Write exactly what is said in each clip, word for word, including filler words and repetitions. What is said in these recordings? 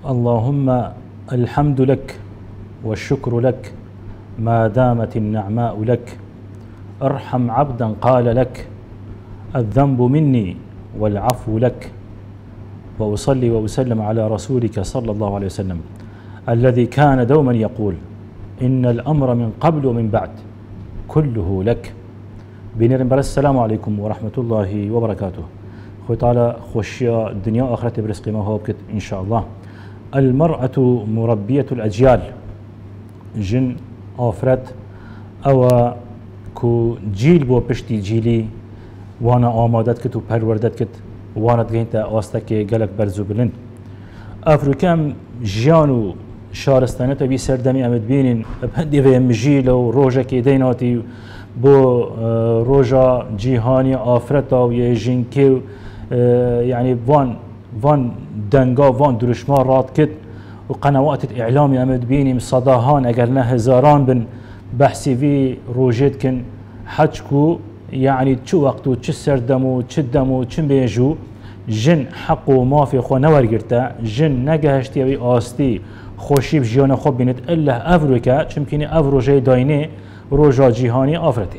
اللهم الحمد لك والشكر لك ما دامت النعماء لك. ارحم عبدا قال لك الذنب مني والعفو لك. وأصلي وأسلم على رسولك صلى الله عليه وسلم الذي كان دوما يقول إن الأمر من قبل ومن بعد كله لك. بنرم بر السلام عليكم ورحمة الله وبركاته. خوي تعالى خوشيا الدنيا آخرة برزق ما هو بكت إن شاء الله. المرأة مربية الأجيال. جن آفرت أو كو جيل بو بشتي جيلي وانا آمادت كت و پروردت كت وانا دغينت آستك گلک برزو بلند. أفريكام جيانو شارستانتا بي سردمي امد بينين بهندي في مجيل و روجا كي ديناتي بو روجا جيهاني آفرتا و يجينكي يعني وان وان دنگا وان درشمان راد كت و قنوات اعلامي امد بيني صداهان اگر نه هزاران بن بحثي في روجيت كن حجكو يعني چو وقتو چه سردمو چه دمو چه بيجو جن حقو مافي خو نورگرتا جن نگهشتي وي آستي خوشي بجيانا خوب بينت الا افروكا چمكيني افروجي دايني روجا جيهاني آفرتي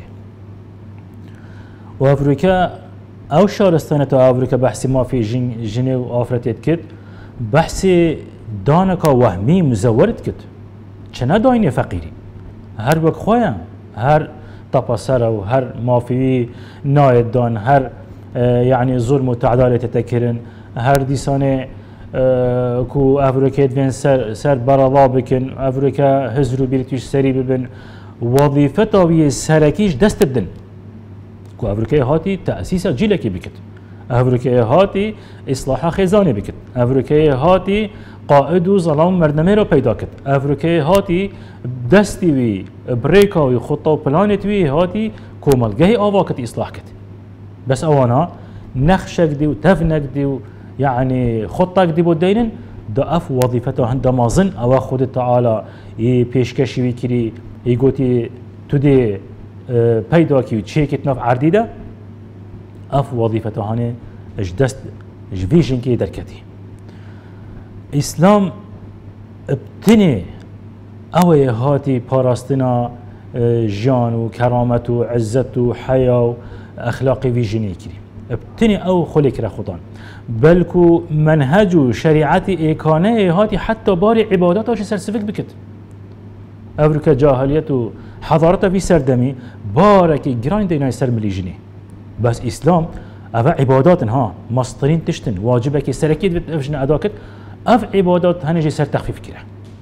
و افروكا او شارستانه تا افروكا بحثي مافي جن جني و آفرتيت كت بحثي دانكا وهمي مزورت كت چنا دايني فقيري هر وك خويا هر تپاسر و هر مافی ناید دان هر يعني ظلم و تعدال تتكرن هر دیسانه کو افریکیت وین سر سر برالا بکن افریکا هزرو بیرتیش سری ببن وظیفه تاوی سرکیش دست بدن کو افریکا هاتی تأسیس جیلکی بکت افریکا هاتی اصلاح خزانه بکت افریکا هاتی قائد و ظلام مردمه را پیدا کرد افریقای هاتی دستی وی بریکا و خطه و پلانت وی هاتی کوملگه آوا کت اصلاح کرد بس اوانا نخشک دی و تفنک دی و يعني خطك دی بود دینن دا اف وظیفته هنده مازن او خود تعالی ای پیشکشی وی کری ای گوتی تو دی پیدا کی و چیکت نف عردیده اف وظیفته هنه اج دست اج ویژن که درکتی اسلام ابتني اوه هاتي باراستنا جان و كرامت و عزت و حياة و اخلاقي فيجيني كري ابتني او خلق را خدان بلكو منهج و شريعتي ايكانه هاتي حتى باري عباداتاش سرسفك بكت افريكا جاهليت و حضارتا في سردمي باركي جراين دينا سر مليجيني بس اسلام اوه عبادات ها مصطرين تشتن واجبك سركيد بتفجن اداكت اف عبادات هنجي سر تخفيف كده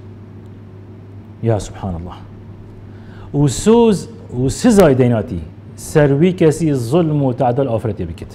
يا سبحان الله وسوز وسزاي ديناتي سروي كسي ظلم وتعدل آفرتي بكت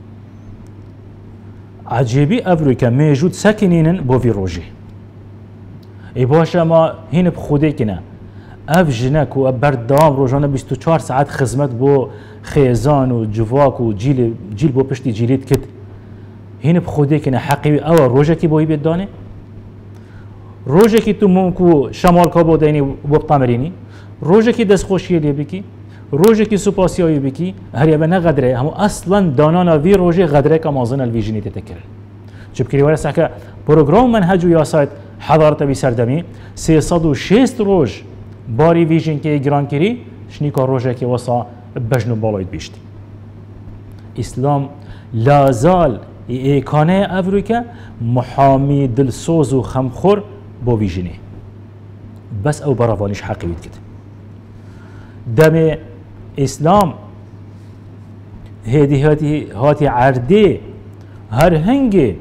عجيبي افريكا موجود ساكنين بو في روجي اي باشا ما هنا بخودي كنا اف جنك و بردام روجانا بیست و چهار ساعت خدمت بو خيزان و جواك و جيل جيل بو پشتي جيليت كت هنا بخودي كنا حقيقي او روجا كي بوي بيدانه روجا كي تو ممكو شمال كابو ديني وبطامريني روجا كي دس خوشيه لي بكي روجا كي سوباسيوي بكي هريا بنا غدره هم اصلا دانانا في روجا غدره كمازن الفيجيني تتكر جبكري ولا ساكا بروجرام منهج يا سايت حضارته بسردمي سيصد وشيست روج باري فيجن كي جران كري شنيكا روجا كي وصا بجنو بالايد بيشتي اسلام لا زال ايكانه افريكا محامي دلسوز و خمخور بو فيجيني بس او برافانيش حقيقي كده دم اسلام هدي هاتي هاتي عردي هر هنگي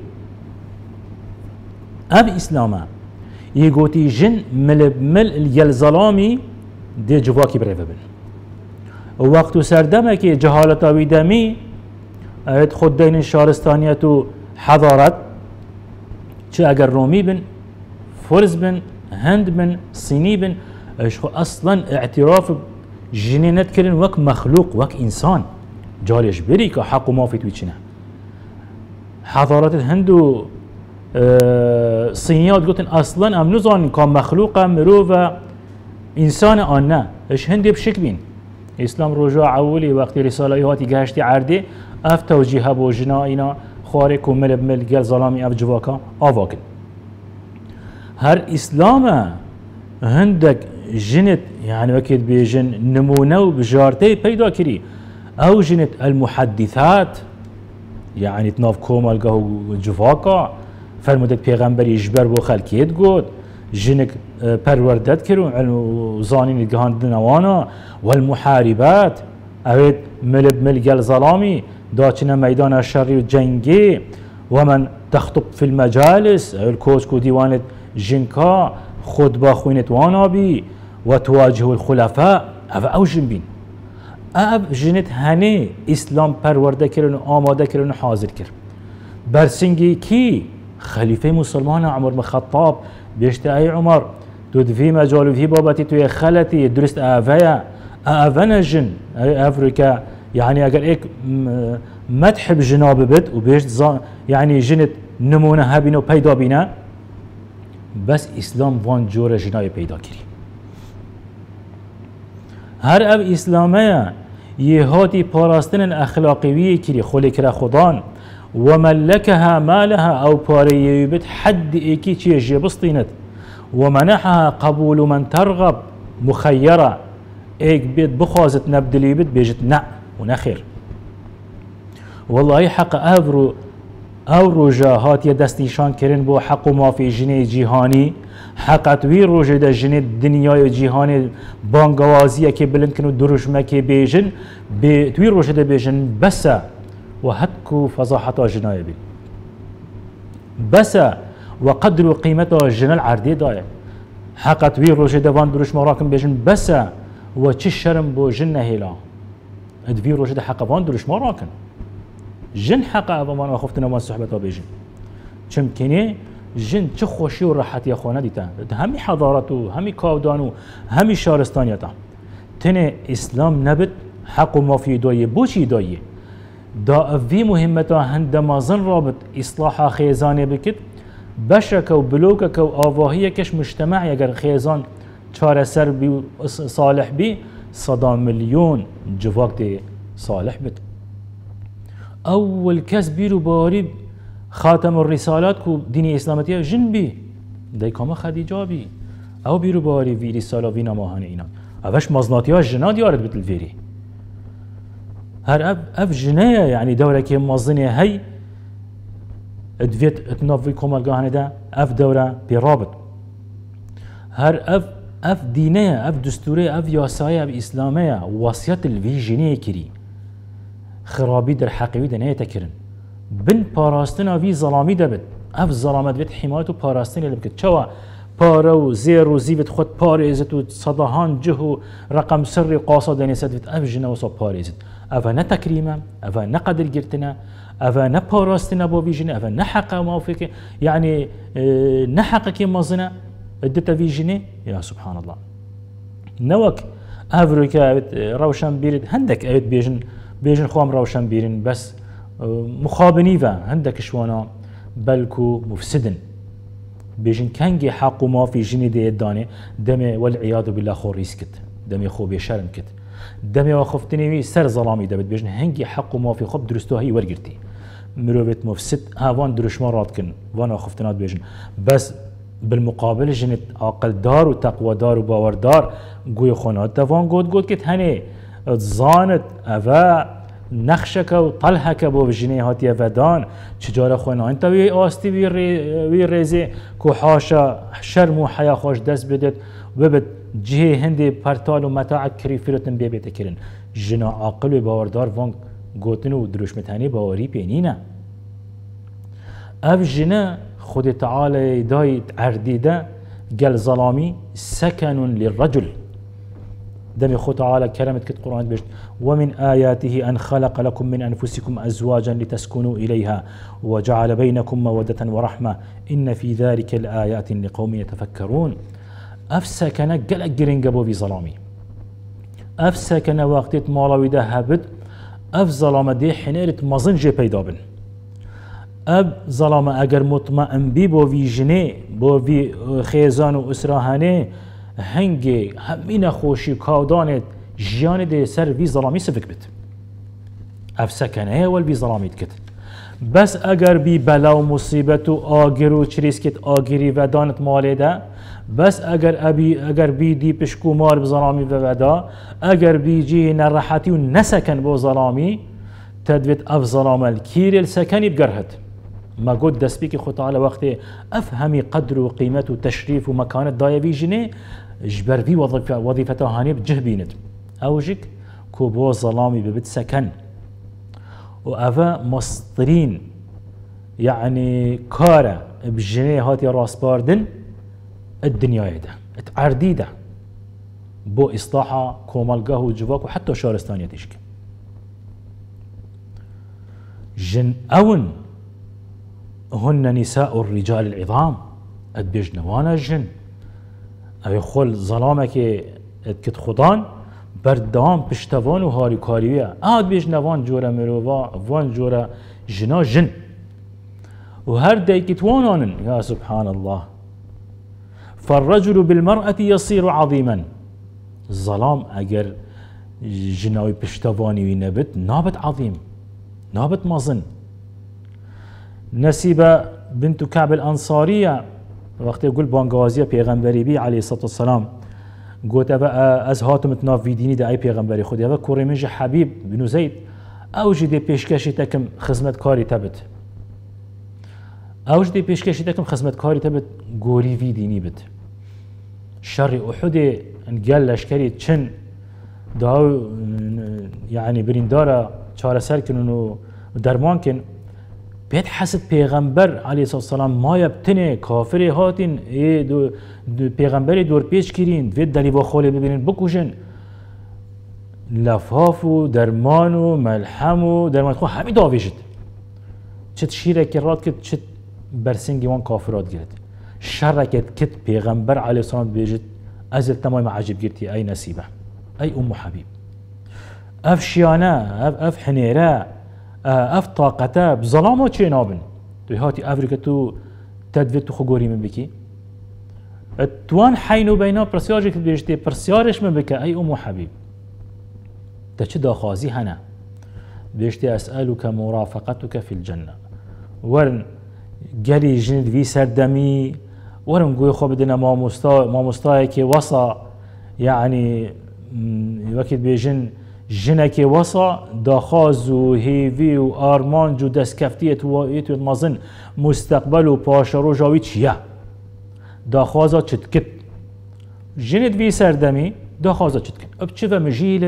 اب اسلاما يقوتي جن مل مل اليلزلامي دي جواكي بريفبن وقت سردمك جهالتا ويدمي ايت خود دين شارستانية و حضارت چه اگر رومي بن فرز بن هند بن صيني بن اشخو اصلا اعتراف جنينت كرن وك مخلوق وك انسان جاريش بريكا حق ما في تويتشنا حضارات الهند و اه صينيات قلتن اصلا ام نظن كان مخلوقا مروفا انسان آنه اش هندي بشك بين اسلام رجوع اولي وقت رساله هاتي گهشتي عردي اف توجيه بو جنا اینا خواره کومل بمل گل ظلامی اف جواکا آواکن هر اسلام هندك جنت يعني وكيد بيجن نمونه وبجارتي بيدا كري او جنت المحدثات يعني تناف كومال قهو جفاكا فرمودت پیغمبر يجبر بو خلقيت قد جنك پروردت كرون علم زانين القهان دنوانا والمحاربات اوید ملب ملقل ظلامي داچنا ميدان الشر والجنگي ومن تخطب في المجالس الكوسكو ديوانت جنكا خطبه خوينت وانا بي وتواجه الخلفاء او او جنبين اب جنت هنه اسلام پرورده کرن و آماده کرن و حاضر کرن برسنگی کی خلیفه مسلمان عمر بن خطاب بیشت ای عمر دود في مجال و في بابتي توی خلتي درست اویا اونا جن افريكا يعني اگر ايك مدح بجناب بد وبيشت يعني جنت نمونه هبينو پیدا بينا بس اسلام وان جور جنای پیدا کری هر اب اسلامه یه هاتی پاراستن اخلاقیوی کری خولی کرا خودان و ملکها مالها او پاره بد حد ایکی چیه جبستینت و منحها قبول من ترغب مخیره ایک بید بخوازت نبدلی بد بیجت نه و نخیر والله حق افرو او روجا هاتي دستنشان كرن بو حق ما في جني جيهاني حقت وي روجا دا جني الدنيا جيهاني بانغوازيه كي بلنكنو دروشما كي بيجن بي توي روجا دا بيجن بس وهتكو فضاحة جناية بي بس وقدر قيمتها الجنة العردي داية حقت وي روجا دا فان دروش مراكم بيجن بس وچش شرم بو جنة هلا ادوي روجا دا حق فان دروش مراكم جن حق أبمان وخفتنا ما صحبتها بيجن چم كني جن چه خوشي و راحتي خانه ديتا همي حضارتو همي كاودانو همي شارستانيتا تنه اسلام نبت حق ما في دايه بوشي دايه دا في مهمتا هندما زن رابط اصلاح خيزاني بكت بشك و بلوكك و آواهيه كش مجتمعي اگر خيزان چار سر بي صالح بي صدا مليون جواك دي صالح بت اول کس بیرو باری خاتم الرسالات کو دینی اسلامتی جن بی دیکام خدیجه بی او بیرو باری وی رساله وی نماهن اینا اوش مزناتی ها جنا دیارت بتل ویری هر اف اف جنایه یعنی دوره که مزنه هی ادویت اتنافی کمالگاهنه ده اف دوره پیرابط هر اف اف دینه اف دستوره اف یاسایه اف اسلامه وصیت الوی جنیه کری خرابي در حقيقي دنيا تكرن بن باراستنا في ظلامي دبت اف ظلامت بيت حمايته باراستنا اللي بكت شوا بارو زيرو زيفت خد باريزت وصدهان جهو رقم سري قاصة دنيسات بيت اف جنا وصاب باريزت افا نتكريما افا نقدر جرتنا افا نباراستنا بو فيجنا افا نحق موافق يعني اه نحق كي مازنا ادتا فيجني يا سبحان الله نوك افريكا روشن بيرد هندك ايت بيجن بيجن خوام روشن بيرن بس مخابني فا عندك شوانا بلكو مفسدن بيجن كنجي حق ما في جني دي الداني دمي والعياذ بالله خو ريسكت دمي خو بيشرم كت دمي وخفتني وي سر ظلامي دبت بيجن هنجي حق ما في خب درستو هي ورقرتي مروبت مفسد هاوان درش مرات كن وانا خفتنات بيجن بس بالمقابل جنت عقل دار وتقوى دار وباور دار قوي خونات دفان قد قد كت هني زانت افا نخشك و طلحك بو بجنيه هاتي افدان چجاره خونا انت وي آستي وي وي ريزي كو حاشا شرم و حيا خوش دست بدت وبد جهه هندي پرتال و متاع كريفرتن بيبيت كرن جنا عاقل و باوردار وان گوتن و دروش متاني باوري بينينا اف جنا خود تعالى دايت عرديده قال ظلامي سكن للرجل دمي خو تعالى كلمة كت قرآن بيشت ومن آياته أن خلق لكم من أنفسكم أزواجا لتسكنوا إليها وجعل بينكم مودة ورحمة إن في ذلك الآيات لقوم يتفكرون أفسكنا قلق جرين قبو في ظلامي أفسكنا وقتت مالاوي ده هبت أف ظلام دي حنيرت مظنجي بيدابن أب ظلام أجر مطمئن بي بو في جني بو في خيزان وأسراهاني هنگی همین خوشی کاودانت جیان ده سر وی ظلامی سفک بید اف سکنه ول وی ظلامیت کت بس اگر بی بلا و مصیبت و آگر و چریسکت آگری و دانت مالی ده بس اگر ابی اگر بی دی پشکو مار بظلامی و ودا اگر بی جی نرحتی و نسکن بو ظلامی تدویت اف ظلام الكير السكني بقرهت ما قد دسبيك خو تعالى وقت افهمي قدر وقيمة وتشريف ومكانة دايبي جني جبر في وظيفة وظيفة هاني بجه بينت اوجك كوبو ظلامي ببت سكن وافا مصدرين يعني كارة بجني هاتي راس باردن الدنيا ده اتعرديده بو اصلاحها كومالقاه وجواك وحتى شارستانية تشكي جن أون هن نساء الرجال العظام ادبيج نوانا الجن أي خل ظلامك كت خضان بردام بشتوان وهاري كاريويا آد بيج نوان جورا مروفا وان جورا جنا جن وهر ديكت وانان يا سبحان الله فالرجل بالمرأة يصير عظيما الظلام أجر جناوي بشتواني وينبت نابت عظيم نابت مازن نسيبة بنت كعب الأنصارية وقت يقول بانغازية بيغمبري بي عليه الصلاة والسلام قلت أبا أز هاتم تناف في ديني دا أي بيغمبري خود أبا كوري منجي حبيب بن زيد أوجي دي بيشكشي تكم خزمت كاري تبت أوجي دي بيشكشي تكم خزمت كاري تبت قوري في ديني بت شر أحد انقال لشكري تشن داو يعني بريندارا چاره سر کنن و درمان کن بيت حسد پیغمبر عليه الصلاة والسلام ما يبتنه كافر هاتين ايه دو, دو پیغمبر دور پیش کرین وید دلی با خوله ببینن بکوشن لفاف و درمان و ملحم و درمان خو همین داویجد چت شیره که راد کد چت برسنگی وان کافرات گرد شرکت کت پیغمبر عليه الصلاة والسلام بیجد ازل تمام عجب گرتی ای نسیبه ای ام حبیب اف شیانه اف اف حنیره اف طاقته بظلامو چه نابن توی هاتی افریقا تو تدویت تو خگوری من بکی توان حینو بینا پرسیارش که بیشتی پرسیارش من بکه ای ام حبیب تا چه داخازی هنه بیشتی اسألوک مرافقتك في الجنة ورن گلی جند وی سردمی ورن گوی خواب دنا ما مستا ما مستای که وصا يعني وقت بیجن جنك وصا داخاز و هيفي و آرمان جو دست كفتيت و ايتو مازن مستقبل و پاشارو جاوي چيا داخازا چتكت جند في سردمي داخازا چتكت اب چه مجيل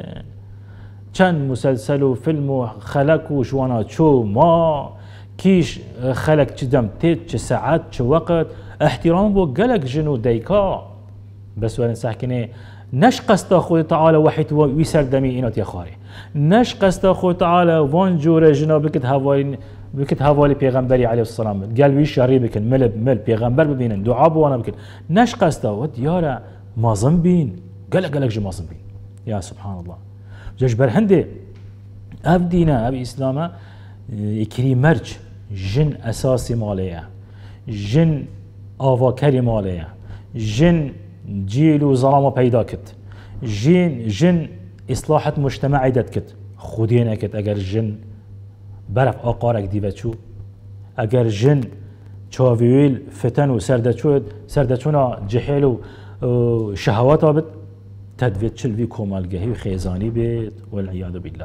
چند مسلسل و فيلم و خلق و جوانا چو ما كيش خلق چدم تيت چه ساعات چه وقت احترام بو قلق جنو ديكا بس ورن سحكني نش قصد خود تعالى وحيت ويسر دمي إنات يا خاري نش قصد خود تعالى وان جور جنابك هوالي بكت هوالي پیغمبري عليه الصلاة والسلام قال ويش شهري بكن مل مل پیغمبر ببينن دعاء وانا بكن نش قصد ود يارا مازن بين قال قال جو مازن بين يا سبحان الله جش برهندي اف دينا اف اسلاما يكري مرج جن اساسي ماليه جن آواكري ماليه جن جيل و ظلام پیدا کت جن جن اصلاحات مجتمعی داد کت خودی نکت اگر جن برف آقارک دیو چو اگر جن چاویل فتن و سردچود سردچونا جهل و شهوات آبد تدویت چلوی کومالگهی و خیزانی بید والعیاذ بالله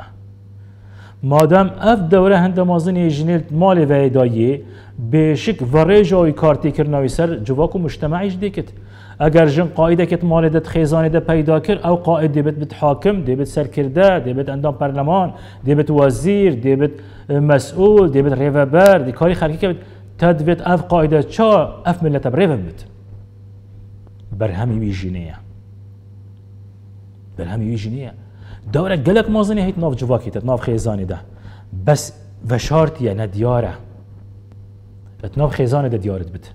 مادام اف دوره هند مازنی جنیل مال ویدایی بشک ورجای کارتی کرناوی سر جواکو مجتمعیش دیکت اگر جن قاعده کت مال دت خیزانی ده پیدا کر او قائد دیبت بت حاکم دیبت سرکرده دیبت اندام پارلمان دیبت وزیر دیبت مسئول دیبت ریوبر دی کاری خلقی که تدویت اف قاعده چا اف ملت بریو بت برهمی وی جنیه برهمی وی جنیه دوره گلک مازنی هیت ناف جواکی تت ناف خیزانی ده بس وشارتیه ندیاره ات ناف خیزانی ده دیارت بت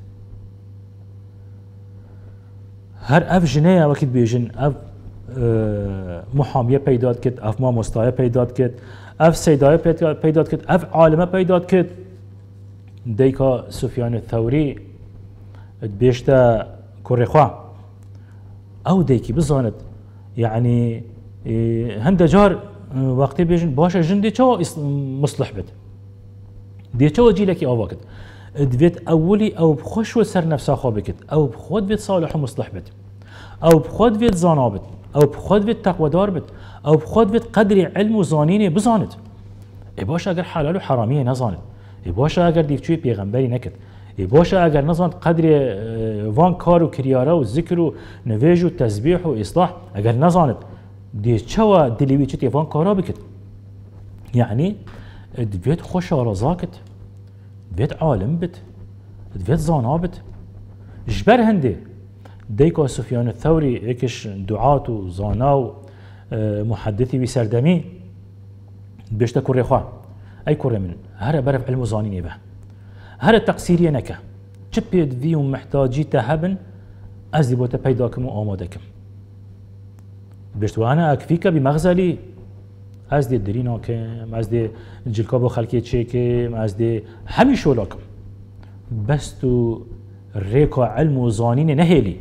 هر اف جنيه وقت بيجن اف اه محاميه پیداد کت اف ما مستایه پیداد کت اف سیدایه پیداد کت اف عالمه پیداد کت دیکا سفیان الثوری بیشتا كوريخوا او دیکی بزاند يعني هند جار وقتی بيجن باشا جندي چو مصلح بد دي چه جيلك آوا كت دویت اولی او بخوش و سر نفسا خواه بکت او بخود بید صالح و مصلح بید او بخود بید زانا بید او بخود بید تقوادار بید او بخود بید قدر علم و زانین بزاند ای باشه اگر حلال و حرامیه نزاند ای باشه اگر دیفچوی پیغمبری نکد ای باشه اگر نزاند قدر وان کار و کریاره و ذکر و نویج و تسبیح و اصلاح اگر نزاند دی چوا دلیوی چه وان کارا بکد یعنی دویت خوش آرزا کد دویت عالم بد دویت زانا بد جبر هنده ديكو سفيان الثوري اكش دعاة وزانا ومحدثي بسردمي بيشتا كوري خواه اي كوري من هرا برف علم زانيني به هرا تقصيري نكا جبيد فيهم محتاجي تهبن ازدي بوتا بيداكم وآمادكم بيشتو انا اكفيك بمغزلي ازدي الدريناكم ازدي الجلكابو خلقي تشيكم ازدي همي شولاكم بس تو ريكا علم وزانين نهيلي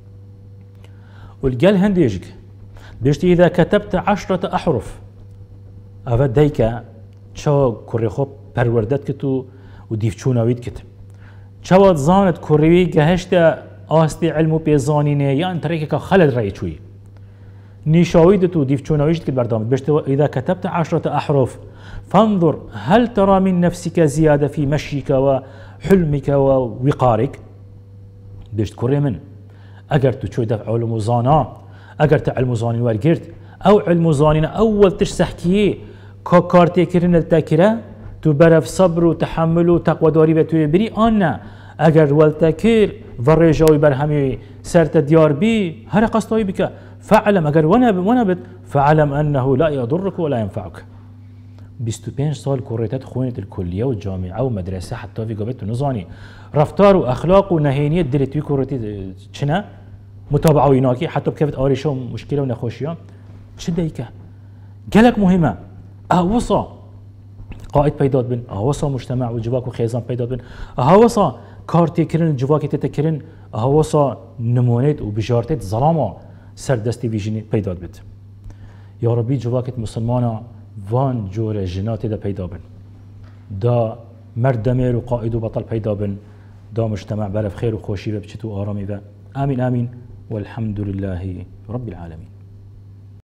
والقال هنديجك بيشتي إذا كتبت عشرة أحرف أفا ديكا شو كوريخو پروردت كتو وديف چوناويد كت شو زانت كوريوي جهشتا آستي علمو بيزانيني يا انت ريكا خلد رأي شوي نيشاويد تو ديف چوناويد كت بردامت بيشتي إذا كتبت عشرة أحرف فانظر هل ترى من نفسك زيادة في مشيك وحلمك ووقارك بيشت كوري من اگر تو شو دفع علم زانا اگر تا علم زانين ورگرت او علم زانين اول تشسحكيه كارتي كرن التاكرة تو برف صبر وتحمل وتقوى داري بتوي بري انا اگر والتاكر ورجاوي برهمي سرت ديار بي هر قصتوي بك فاعلم اگر وانا وانا بت فاعلم انه لا يضرك ولا ينفعك بیست و پنج سال كوريتات خوينة الكلية والجامعة ومدرسة حتى في قبت نزاني رفتار واخلاق ونهينية دلت في كوريتي شنا متابعة ويناكي حتى بكيفت آريشة مشكلة ونخوشية شديكه قالك مهمة اهوصا قائد بيداد بن اهوصا مجتمع وجواك وخيزان بيداد بن اهوصا كارتي كرن جواكي تتكرن اهوصا نمونيت وبجارتت ظلامة سردستي فيجيني بيداد بت يا ربي جواكت مسلمانا وان جور جنات دا پیدا بن دا مرد دمیر و قائد و بطل پیدا بن دا مجتمع برف خیر و خوشی و بچتو آرامی و آمین آمین والحمد لله رب العالمين.